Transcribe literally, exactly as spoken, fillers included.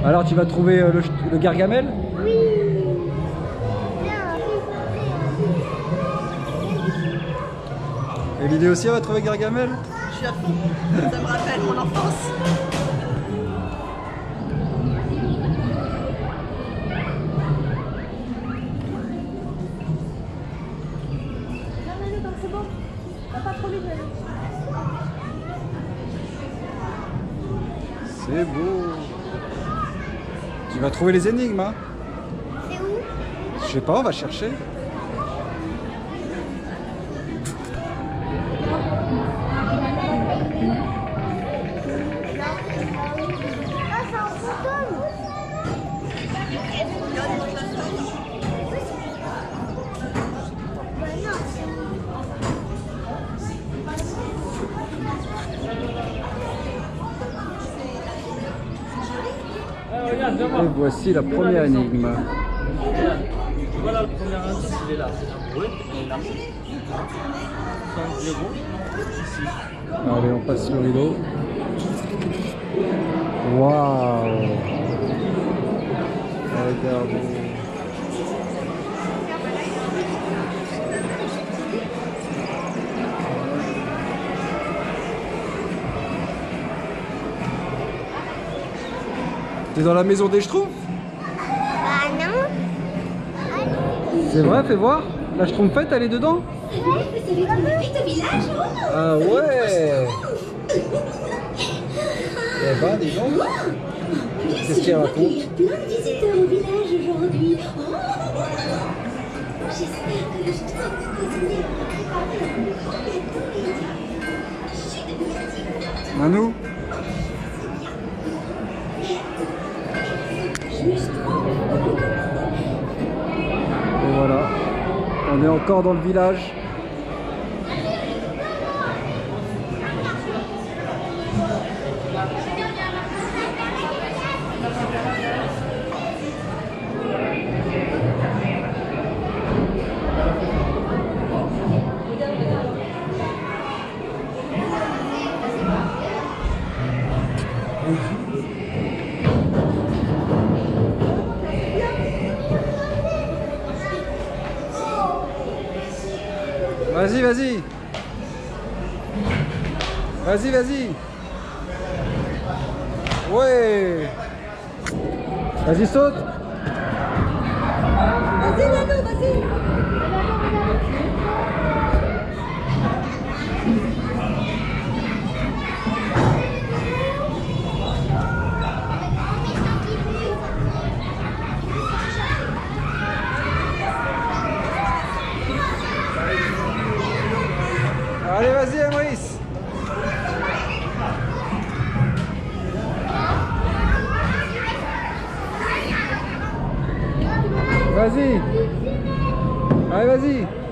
Alors tu vas trouver euh, le, le Gargamel? Oui. Et Lydie aussi elle va trouver Gargamel? Je suis à fond. Ça me rappelle mon enfance. C'est bon. Va pas trop vite, Manu. C'est beau. Tu vas trouver les énigmes, hein? C'est où? Je sais pas, on va chercher. Ah, c'est un fantôme. Bah non. Et voici la première énigme. Voilà le premier indice, il est là. C'est un bruit, il est là. C'est un zéro, ici. Allez, on passe le rideau. Waouh! Regardez. T'es dans la maison des Schtroumpfs? Bah non. C'est vrai, fais voir. La Schtroumpfette, elle est dedans? Ah ouais. Eh ben, dis donc. Qu'est-ce qu'il raconte? Il y a plein de visiteurs au village aujourd'hui. Oh, j'espère que le Schtroumpf va continuer à préparer un grand gâteau. Manou? Et voilà, on est encore dans le village. Vas-y, vas-y. Vas-y, vas-y. Ouais. Vas-y, saute. Vas-y, Nano, vas-y. Allez, vas-y, Emrys. Vas-y. Allez, vas-y.